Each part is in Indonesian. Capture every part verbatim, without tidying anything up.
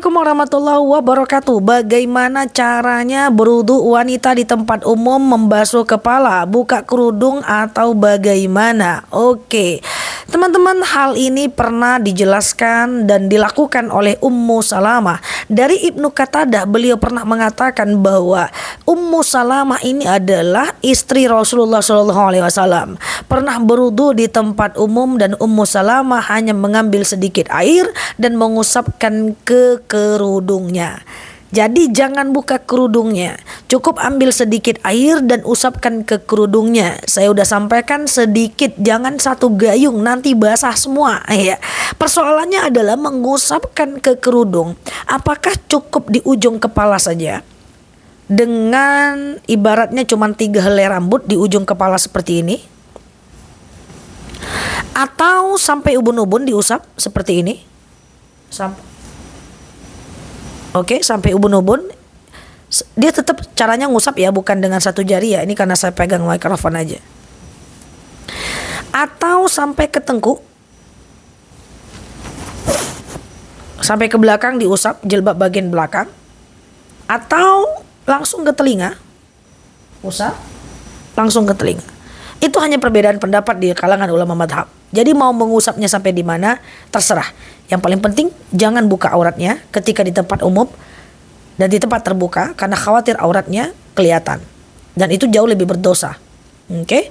Assalamualaikum warahmatullahi wabarakatuh. Bagaimana caranya berwudu wanita di tempat umum, membasuh kepala, buka kerudung atau bagaimana? Oke, teman-teman, hal ini pernah dijelaskan dan dilakukan oleh Ummu Salamah. Dari Ibnu Qatadah, beliau pernah mengatakan bahwa Ummu Salamah ini adalah istri Rasulullah shallallahu alaihi wasallam. Pernah berwudu di tempat umum dan Ummu Salamah hanya mengambil sedikit air dan mengusapkan ke kerudungnya. Jadi jangan buka kerudungnya, cukup ambil sedikit air dan usapkan ke kerudungnya. Saya udah sampaikan sedikit, jangan satu gayung, nanti basah semua ya. Persoalannya adalah mengusapkan ke kerudung. Apakah cukup di ujung kepala saja? Dengan ibaratnya cuma tiga helai rambut di ujung kepala seperti ini, atau sampai ubun-ubun diusap seperti ini? Sampai Oke, sampai ubun-ubun. Dia tetap caranya ngusap ya, bukan dengan satu jari ya. Ini karena saya pegang mikrofon aja. Atau sampai ke tengkuk, sampai ke belakang diusap, jilbab bagian belakang. Atau langsung ke telinga, usap langsung ke telinga. Itu hanya perbedaan pendapat di kalangan ulama madhab. Jadi mau mengusapnya sampai di mana terserah. Yang paling penting jangan buka auratnya ketika di tempat umum dan di tempat terbuka, karena khawatir auratnya kelihatan. Dan itu jauh lebih berdosa. Oke? Okay?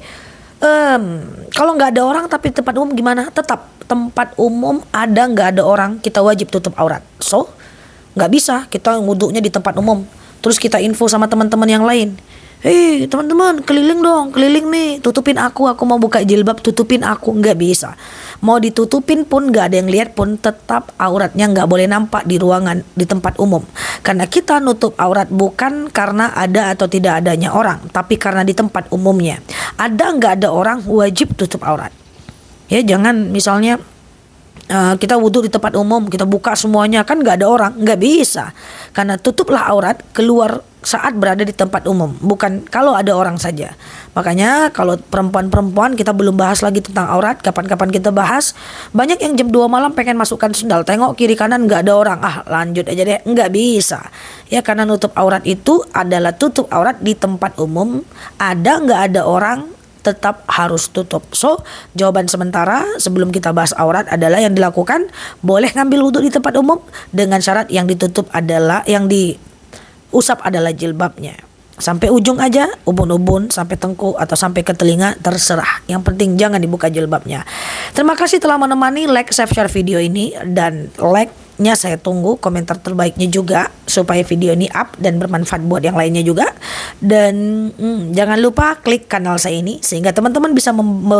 Um, kalau nggak ada orang tapi tempat umum gimana? Tetap tempat umum ada nggak ada orang, kita wajib tutup aurat. So nggak bisa kita wudhunya di tempat umum terus kita info sama teman-teman yang lain. Hei teman-teman, keliling dong, keliling nih, tutupin aku, aku mau buka jilbab, tutupin aku. Nggak bisa. Mau ditutupin pun nggak ada yang lihat pun, tetap auratnya nggak boleh nampak di ruangan, di tempat umum. Karena kita nutup aurat bukan karena ada atau tidak adanya orang, tapi karena di tempat umumnya. Ada nggak ada orang, wajib tutup aurat. Ya jangan misalnya Uh, kita wudhu di tempat umum, kita buka semuanya, kan nggak ada orang, nggak bisa. Karena tutuplah aurat keluar saat berada di tempat umum, bukan kalau ada orang saja. Makanya kalau perempuan-perempuan, kita belum bahas lagi tentang aurat, kapan-kapan kita bahas. Banyak yang jam dua malam pengen masukkan sendal, tengok kiri kanan nggak ada orang, ah lanjut aja deh, nggak bisa. Ya karena nutup aurat itu adalah tutup aurat di tempat umum, ada nggak ada orang, tetap harus tutup. So, jawaban sementara sebelum kita bahas aurat adalah yang dilakukan boleh ngambil wudhu di tempat umum dengan syarat yang ditutup adalah, yang diusap adalah jilbabnya. Sampai ujung aja, ubun-ubun, sampai tengkuk atau sampai ke telinga terserah. Yang penting jangan dibuka jilbabnya. Terima kasih telah menemani, like, save, share video ini, dan like-nya saya tunggu komentar terbaiknya juga supaya video ini up dan bermanfaat buat yang lainnya juga. Dan hmm, jangan lupa klik kanal saya ini sehingga teman-teman bisa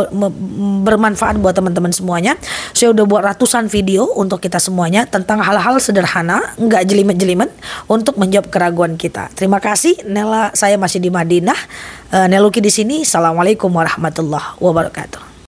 bermanfaat buat teman-teman semuanya. Saya udah buat ratusan video untuk kita semuanya tentang hal-hal sederhana, nggak jelimet-jelimet, untuk menjawab keraguan kita. Terima kasih. Nela, saya masih di Madinah. Uh, Neluki di sini. Assalamualaikum warahmatullahi wabarakatuh.